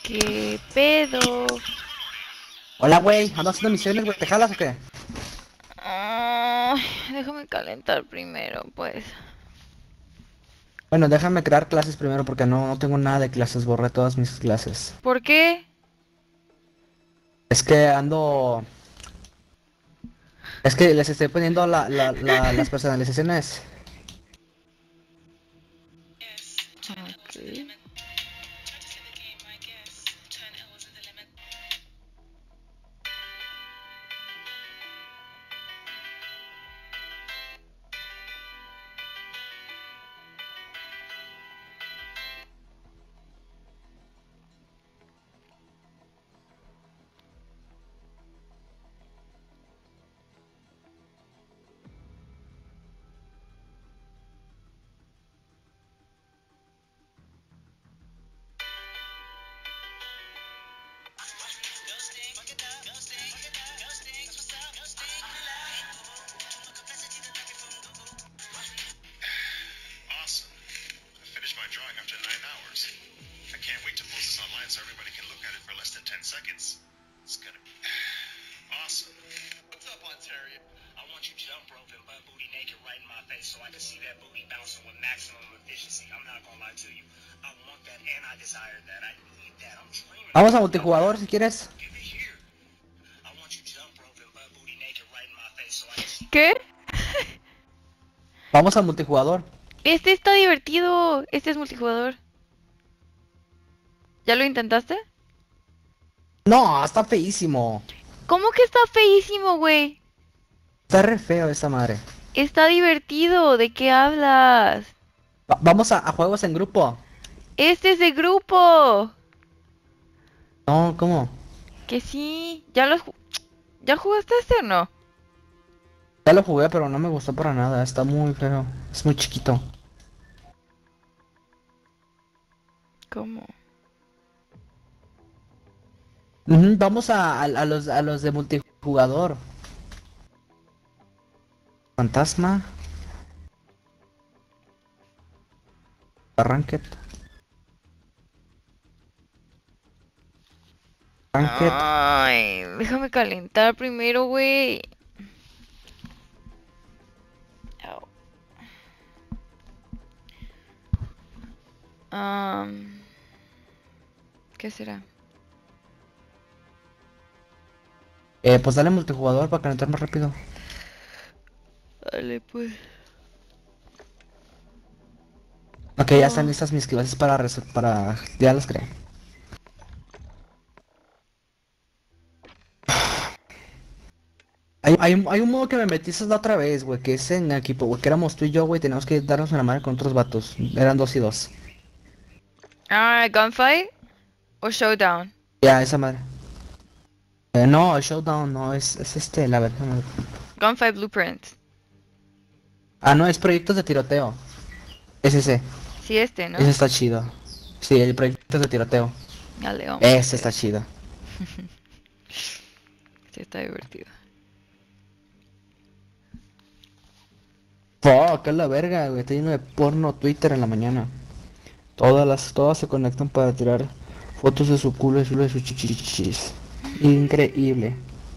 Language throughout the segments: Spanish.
¿Qué pedo? Hola, güey, ¿andas haciendo misiones, güey? ¿Te jalas o qué? Ay, déjame calentar primero, pues. Bueno, déjame crear clases primero porque no tengo nada de clases, borré todas mis clases. ¿Por qué? Es que ando... Es que les estoy poniendo las personalizaciones. Ok. Awesome. I finished my drawing after 9 hours. I can't wait to post this online so everybody can look at it for less than 10 seconds. It's gonna be awesome. What's up, Ontario? I want you jump roping butt booty naked right in my face so I can see that booty bouncing with maximum efficiency. I'm not gonna lie to you. I want that and I desire that. I need that. I'm dreaming Vamos a about multijugador that. si quieres. Give it here. I want you jump roping butt booty naked right in my face so I can see. ¿Qué? Vamos al multijugador. Este está divertido. Este es multijugador. ¿Ya lo intentaste? No, está feísimo. ¿Cómo que está feísimo, güey? Está re feo esa madre. Está divertido. ¿De qué hablas? Vamos a juegos en grupo. Este es de grupo. No, ¿cómo? Que sí. ¿Ya jugaste este o no? Ya lo jugué, pero no me gustó para nada. Está muy feo. Es muy chiquito. ¿Cómo? Ujú, vamos a los de multijugador. Fantasma. Ranked. Ranked. Ay, déjame calentar primero, güey. Au. Am, ¿Qué será? Pues dale multijugador para calentar más rápido. Dale, pues. Ok, ya están Oh. listas mis clases para ya las creé. Hay un modo que me metiste la otra vez, güey, que es en equipo, güey, que éramos tú y yo, güey, teníamos que darnos una madre con otros vatos. Eran dos y dos. Ah, Gunfight o Showdown. Ya, esa madre. No, el Showdown no, es este, la verdad. Gunfight Blueprint. Ah, no, es proyectos de tiroteo. Es ese. Sí, este, Ese ¿no? está chido. Sí, el proyecto de tiroteo. Dale, vamos a Ese hacer está eso. chido. Sí, está divertido. Fuck, es la verga, güey. Está lleno de porno Twitter en la mañana. Todas se conectan para tirar fotos de su culo y de sus chichichis. Increíble.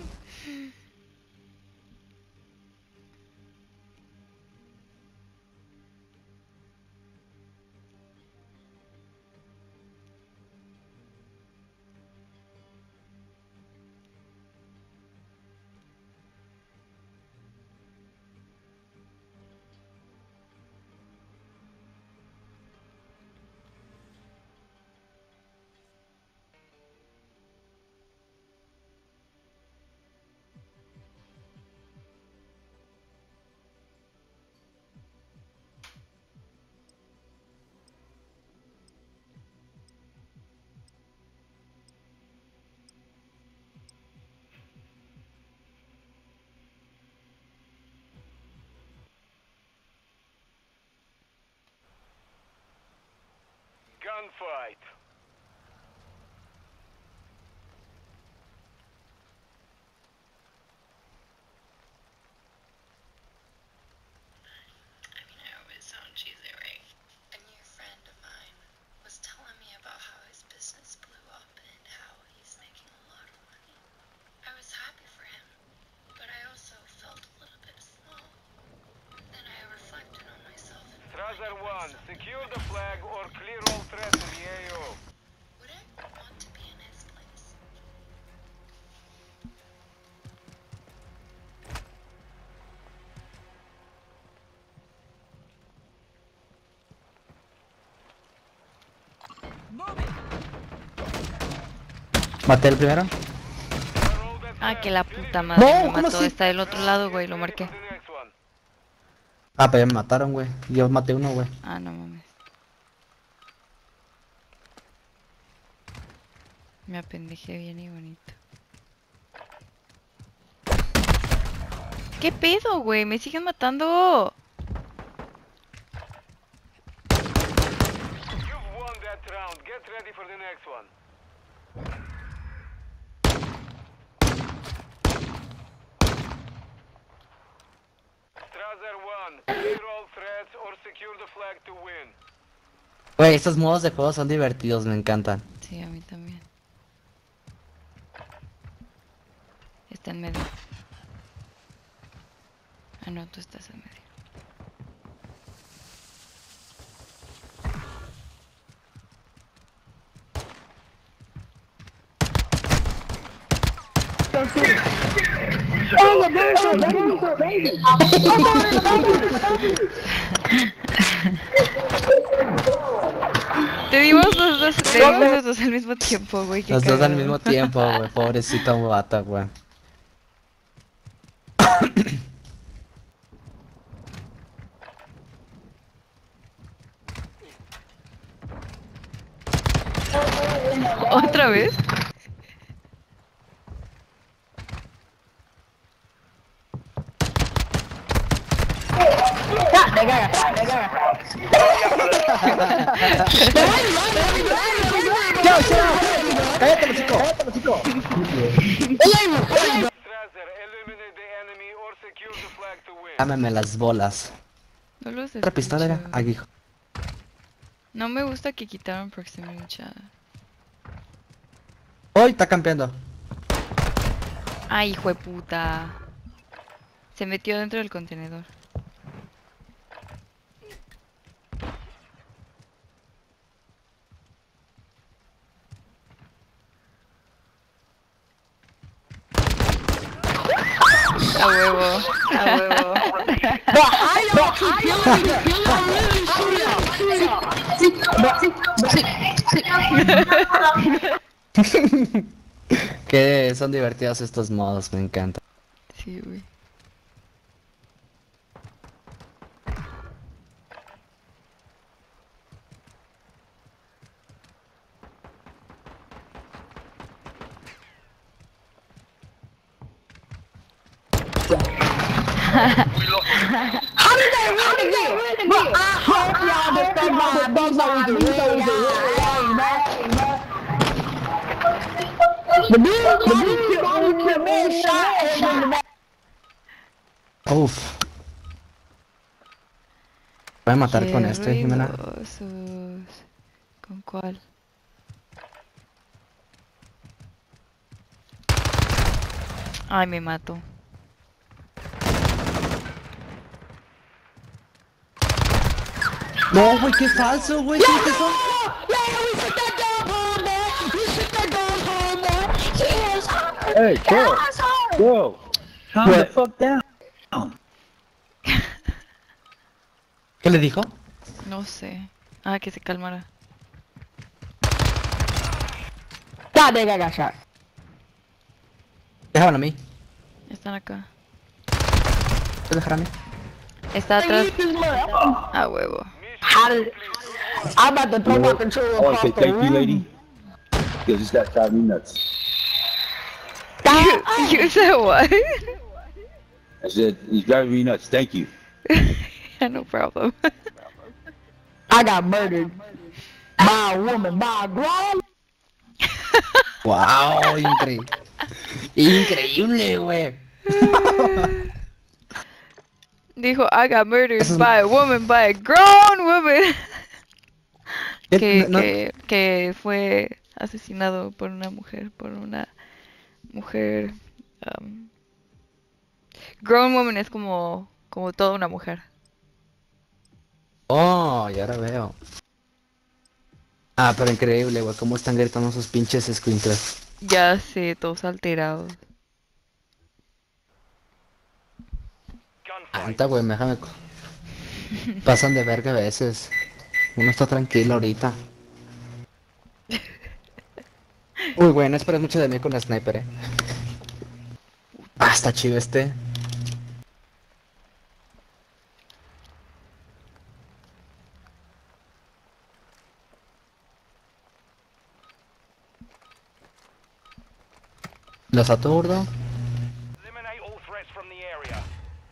Gunfight. I mean, I always sound cheesy, right? A near friend of mine was telling me about how his business blew up and Tracer 1, secure the flag or clear all threats in the AO. Would I want to be in his place? Maté el primero. Ah, que la puta madre No, me ¿cómo mató. así? Está del otro lado, güey, lo marqué. The next one. Ah, pero ya me mataron, güey. Yo maté uno, güey. Ah, no mames. Me apendejé bien y bonito. ¿Qué pedo, güey? Me siguen matando. You've won that round. Get ready for the next one. Tracer 1, clear all threats or secure the flag to win. Güey, estos modos de juego son divertidos, me encantan. Sí, a mí también. Está en medio. Ah, no, tú estás en medio. Te dimos los dos al mismo tiempo, güey. qué Los dos al cagado. mismo tiempo, güey. Pobrecito vato, güey. ¿Otra vez? ¡Cállate, chico! Tracer, eliminate the enemy or secure the flag to win. Dámeme las bolas. No los Otra pistola era escucho. aguijo. No me gusta que quitaron proximity chat. ¡Uy! Está campeando. Ay, hijo de puta. Se metió dentro del contenedor. A huevo, a huevo. Que son divertidos estos modos, me encanta. Sí, güey. Uf. Voy a matar con Qué este, Jimena. ruidosos. ¿Con cuál? Ay, me mato. No, güey, qué falso, güey. ¿Qué es eso? Hey, bro. Bro. Calm the fuck down. ¿Qué le dijo? No sé. Ah, que se calmara. Déjame a mí. Están acá. ¿Puedes dejar a mí? Está atrás. A huevo. I want to say thank you, lady. You just got drive me nuts. You said what? I said, he's driving me nuts. Thank you. Yeah, no problem. I got murdered by a woman, by a grown. ¡Wow! Increíble. Increíble, güey. Dijo, I got murdered Eso es- by a woman, by a grown woman. ¿Qué? No- Que fue asesinado por una mujer, um, grown woman es como toda una mujer. Oh, ya ahora veo. Ah, pero increíble, güey, cómo están gritando esos pinches escuincles. Ya sé, todos alterados. Anta, güey, déjame. Pasan de verga a veces. Uno está tranquilo ahorita. Uy, güey, no esperes mucho de mí con la sniper, Ah, está chido este. Los aturdo. Eliminate all threats from the area.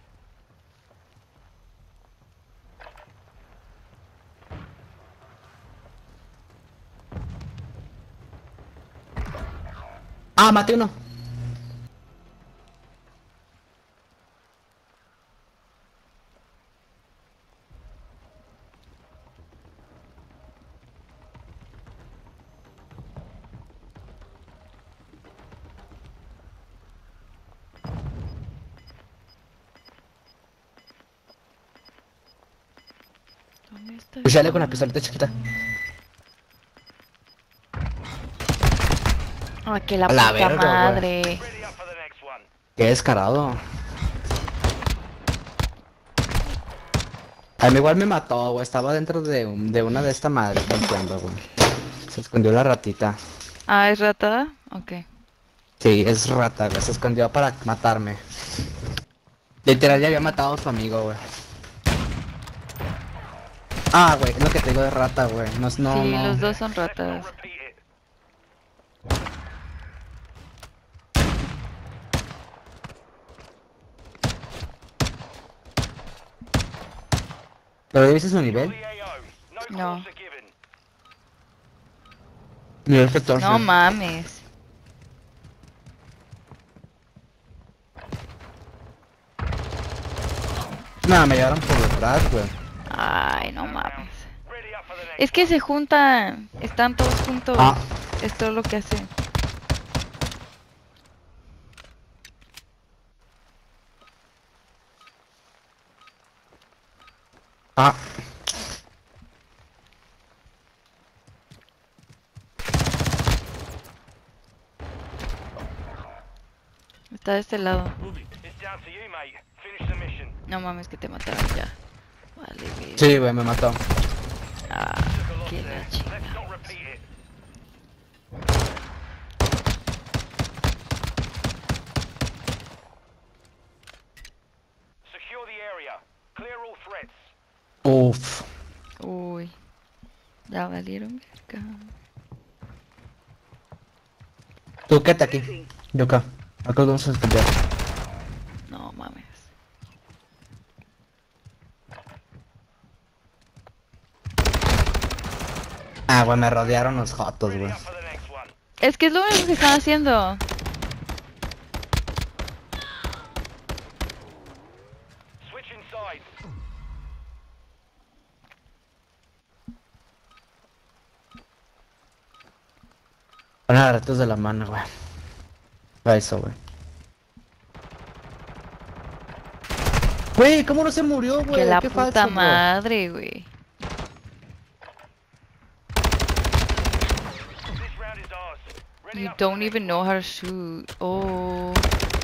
Ah, maté uno. ¿Dónde está? Pues con la pistoleta chiquita. Ah, que la A la puta verga, güey. madre. Ready up for the next one. Qué descarado. A mí igual me mató, güey. Estaba dentro de una de esta madre campeando, güey. Se escondió la ratita. Ah, ¿es rata? Ok. Sí, es rata, güey. Se escondió para matarme. Literal ya había matado a su amigo, güey. Ah, güey, es lo que te digo de rata, güey. No, no, Sí, no. los dos son Let's not ratas. repeat it. ¿Pero ya viste su nivel? The AO. No No. course are given. Nivel 14. No mames. Nada, me llevaron por detrás, güey. Ay, no mames. Ready up for the next Es que se juntan. Están todos juntos. Ah. Es todo lo que hacen. Ah. Está de este lado. It's down to you, mate. Finish the mission. No mames que te mataron ya. Vale, bien. Sí, güey, me mató. Ah, Took a loss qué there. la chica. Let's not repeat it. Secure the area. Clear all threats. Uf. Uy. Ya valieron verga. Tú quédate aquí. Yo acá. Acá los vamos a esconder. No mames. Ah, güey, me rodearon los jotos, Ready güey. up for the next one. Es que es lo único que están haciendo. Switching sides. Van a agarrarte de la mano, güey. Va eso, güey. Güey, ¿cómo no se murió, güey? Que la Qué puta falso, güey. madre, güey. This round is ours. Ready You up for the don't next even know how to shoot. Oh.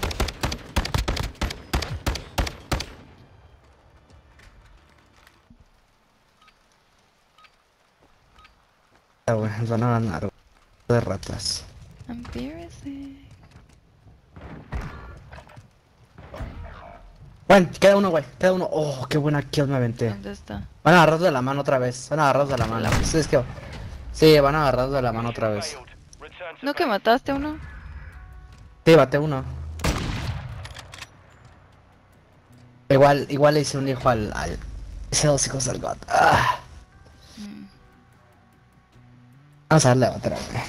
Ah, güey, nos van a ganar, güey. De ratas. Embarrassing. Bueno, queda uno, güey. Queda uno. Oh, qué buena kill me aventé. ¿Dónde está? Van a agarrarlos de la mano otra vez. Van a agarrarlos de la mano. Sí, es que... Sí, van a agarrarlos de la mano otra vez. failed. Return to ¿No que base. mataste a uno? Sí, bate uno. Igual le hice un hijo al... Ese dos hijos del God. Ah. Vamos a darle otra, güey.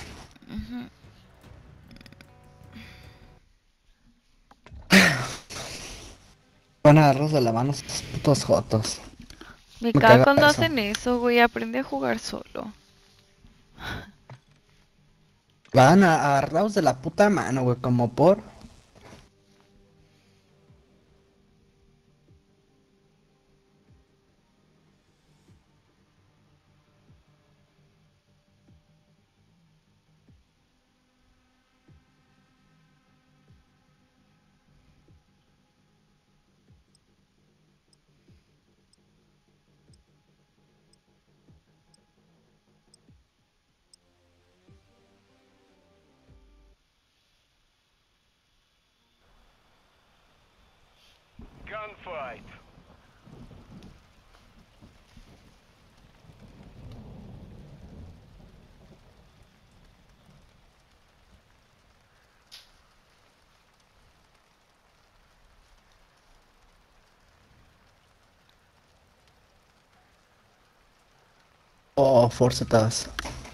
Van a agarrarlos de la mano estos putos jotos. Me Me caga caga cuando eso. hacen eso, güey. Aprende a jugar solo. Van a agarrarlos de la puta mano, güey, como por... gunfight. Oh, forcetas.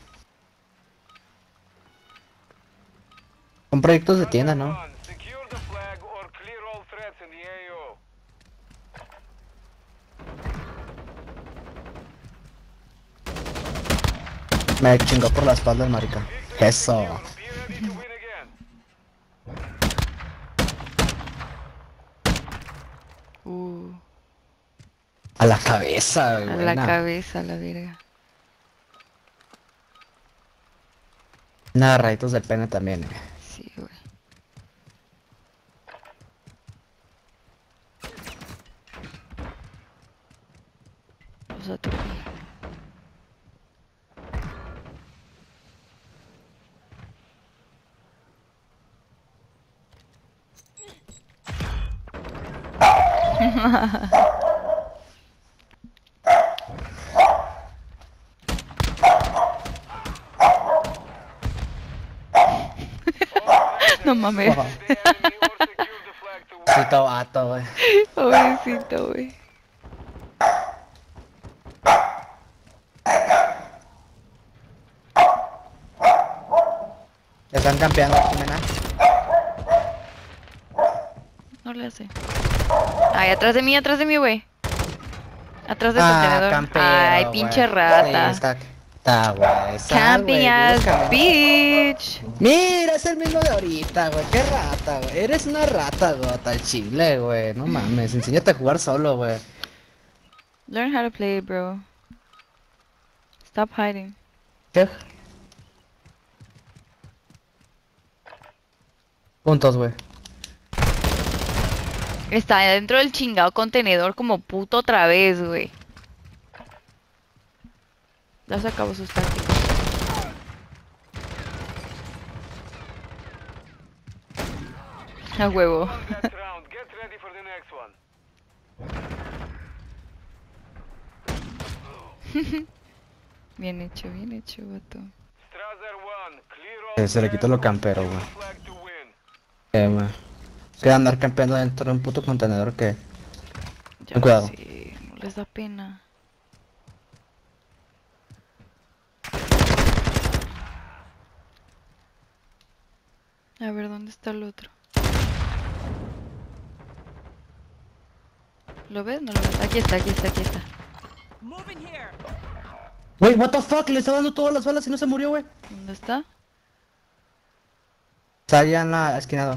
Son proyectos de tienda, ¿no? Secure the flag or clear all threats in the AO. Me chingó por la espalda el marica. Eso. Be ready to win again. A la cabeza, A la buena. cabeza, la verga. Nada, rayitos del pene también, Sí, güey. Los atropellé. No mames. The enemy or secure the flag to win. Cito vato, güey. Pobrecito, güey. Ya están campeando, Jimena. No le hace. Ay, atrás de mí, güey. Atrás del contenedor. campero, Ay, güey. pinche rata. Sí, está, güey. Camping ass bitch. Mira, es el mismo de ahorita, güey. Qué rata, güey. Eres una rata, gota, al chile, güey. No mames, enséñate a jugar solo, güey. Learn how to play, bro. Stop hiding. ¿Qué? Puntos, güey. Está dentro del chingado contenedor como puto otra vez, güey. Ya se acabó sus tácticas. A huevo. Won that round. Get ready for the next one. Bien hecho, vato. Strasser 1. Clear all Se le quitó lo campero, secure güey. the flag to win. Güey. Que andar campeando dentro de un puto contenedor que... Ya Ten cuidado. sé, no les da pena. A ver, ¿dónde está el otro? ¿Lo ves? No lo ves. Aquí está. Güey, what the fuck, le está dando todas las balas y no se murió, güey. ¿Dónde está? Está allá en la esquinado.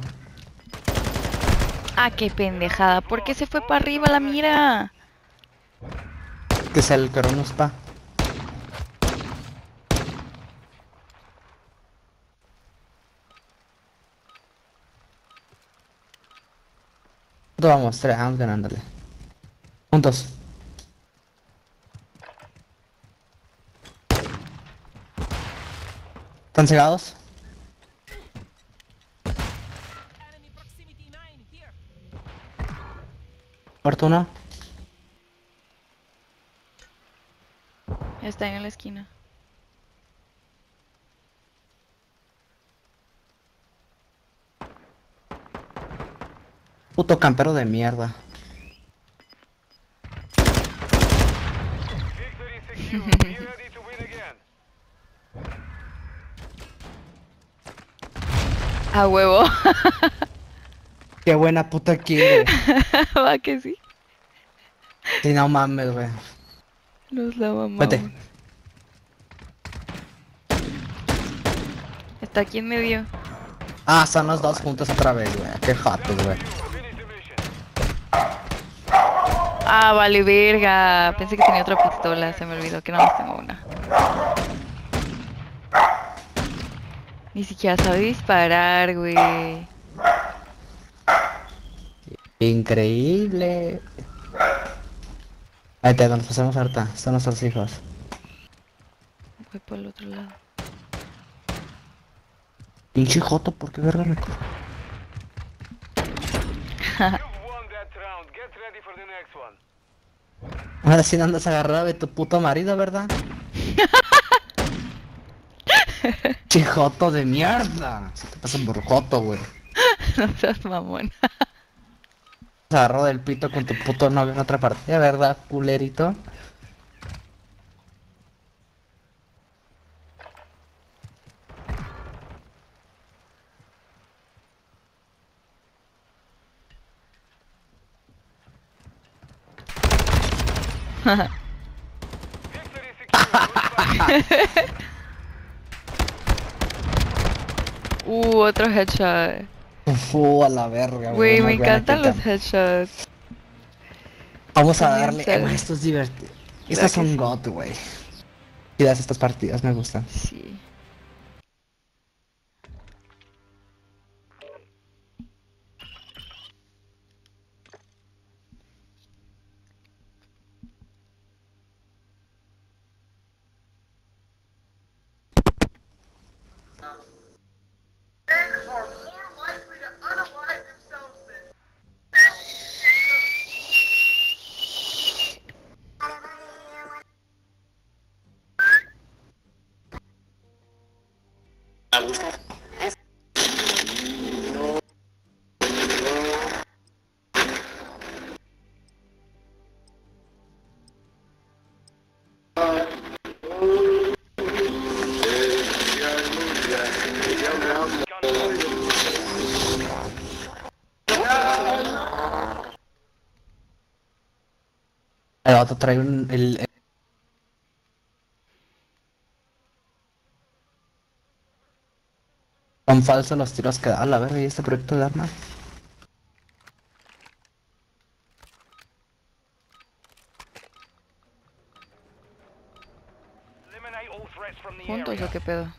Ah, qué pendejada. ¿Por qué se fue para arriba la mira? Que es el Coronos pa. Vamos, 3, vamos ganándole. Juntos. ¿Están cegados? Muerto uno. Está ahí en la esquina. Puto campero de mierda. Victory secure. Be ready to win again. A huevo. Qué buena puta kill, güey. Va que sí. Sí, no mames, güey. Nos la mamamos. Vete. Está aquí en medio. Ah, son los dos juntos otra vez, güey. Qué jatos, güey. Finish the mission. Ah, vale, verga. Pensé que tenía otra pistola. Se me olvidó que nada más tengo una. Ni siquiera sabe disparar, güey. Increíble. Ahí te nos pasamos harta. Son nuestros hijos. Voy por el otro lado. Pinche joto, ¿por qué verga me You've won that round. Get ready the next one. Ahora sí no andas agarrado de tu puto marido, ¿verdad? Chijoto de mierda. Se te pasa por joto, güey. No seas mamón. Se agarró del pito con tu puto novio en otra partida, ¿verdad, culerito? Victory secured. Otro headshot. A la verga, Güey, me muy buena encantan que los headshots. Vamos a También darle, sé. güey, esto es divertido. Claro Estas que son sí. God, güey. Chidas estas partidas, me gustan. Sí. El otro trae son falsos los tiros que da, a la verga, y este proyecto de armas. Eliminate all threats from the ¿Juntos area. o qué pedo?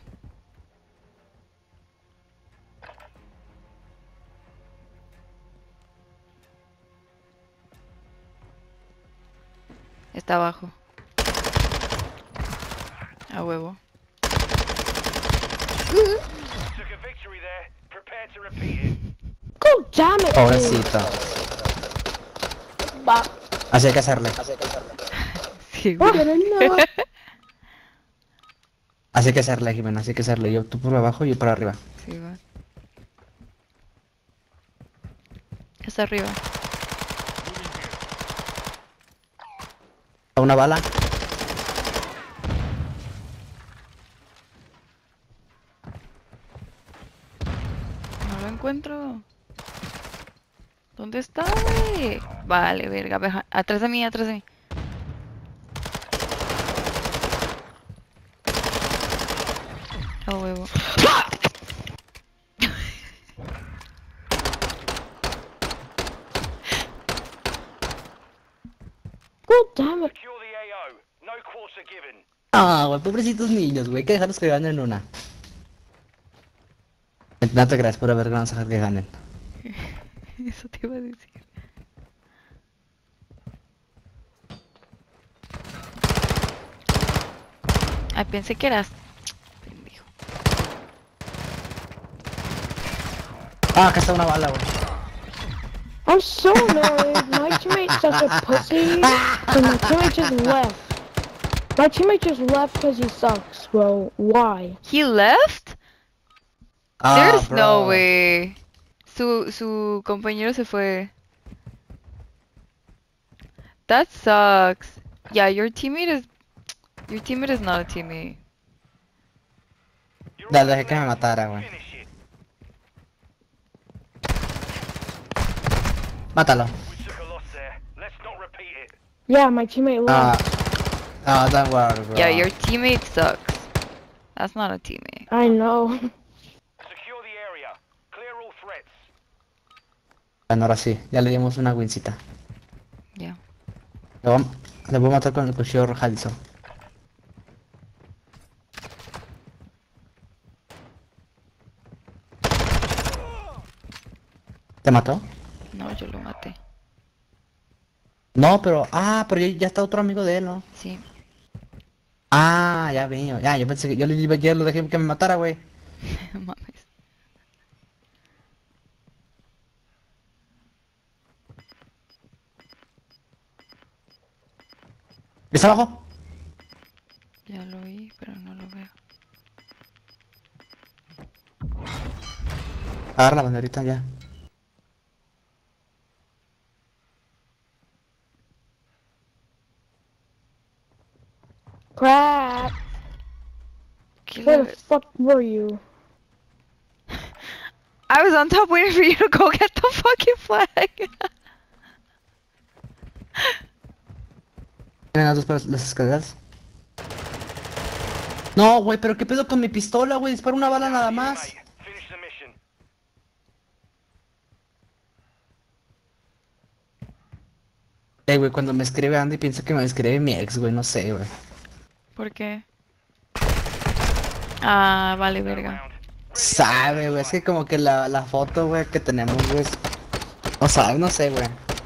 Está abajo. A huevo. Took a victory there. Prepare to repeat it. God damn it, dude. Pobrecito. But, Así hay que hacerle. Sí, we're güey. gonna know. Así hay que hacerle, Jimena, así hay que hacerle. Yo tú por abajo y yo por arriba. Sí, va. Está arriba. Una bala. No lo encuentro. ¿Dónde está, güey? Vale, verga. Atrás de mí, atrás de mí. A huevo. God damn it. Secure the AO. No quarter given. Ah, güey, pobrecitos niños, güey, hay que dejarlos que ganen una. No te creas, por haber ganas que ganen. Eso te iba a decir. Ay, pensé que eras... Pendejo. Ah, acá está una bala, güey. I'm so annoyed. My teammate's such a pussy. So my teammate just left. My teammate just left because he sucks, bro. Why? He left? Ah, There's no bro. way. Su compañero se fue. That sucks. Yeah, your teammate is not a teammate. You're Dale, all dejé que me left. matara, güey. Finish it. Mátalo. We took a loss there. Let's not repeat it. Yeah, my teammate Ah, left. don't worry, bro. Yeah, your teammate sucks. That's not a teammate. I know. Secure the area. Clear all threats. Bueno, ahora sí, ya le dimos una wincita. Yeah. Le voy a matar con el cuchillo arrojadizo. ¿Te mató? No, yo lo maté. No, pero... Ah, pero ya está otro amigo de él, ¿no? Sí. Ah, ya veo. Ya, yo pensé que... ya lo dejé que me matara, güey. Mames. ¿Está abajo? Ya lo vi, pero no lo veo. Agarra la banderita ya. Crap. ¿Qué Where le- the fuck were you? I was on top waiting for you to go get the fucking flag. Tienen las escaleras. No, güey, pero qué pedo con mi pistola, güey. Dispara una bala nada más. Finish the mission. Güey, cuando me escribe Andy piensa que me escribe mi ex, güey. No sé, güey. ¿Por qué? Ah, vale, verga. Sabe, güey. Es que como que la foto, güey, que tenemos, güey. No sabe, no sé, güey.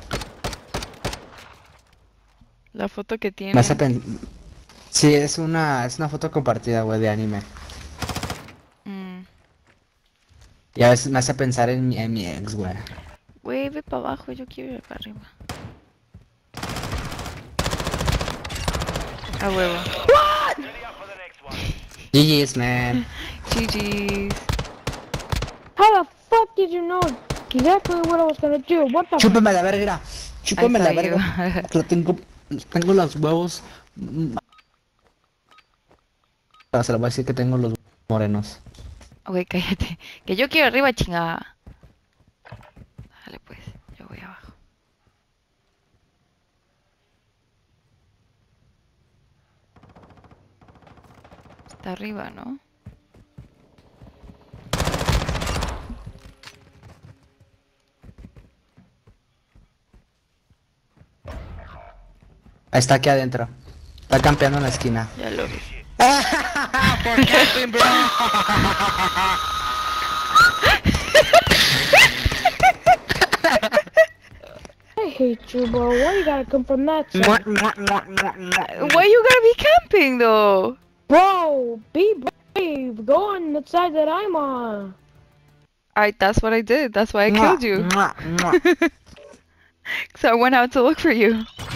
La foto que Me tiene. hace Sí, es una foto compartida, güey, de anime. Mm. Y a veces me hace pensar en mi ex, güey. Güey, ve para abajo, yo quiero ir para arriba. A huevo. Ready up for the next one. GG's, man. GG's. How the fuck did you know exactly what I was gonna do? What the Chúpame la verga. Chúpame la Ahí está, verga. Lo tengo los huevos. Se lo voy a decir que tengo los morenos. Güey, cállate. Que yo quiero arriba, chingada. Dale pues, yo voy abajo. Está arriba, ¿no? Ahí está aquí adentro. Está campeando en la esquina. Ya lo vi. For camping, bro. I hate you, bro. Why you gotta come from that side? Why you gotta be camping though? Bro, be brave. Go on the side that I'm on. Alright, that's what I did. That's why I killed you. So I went out to look for you.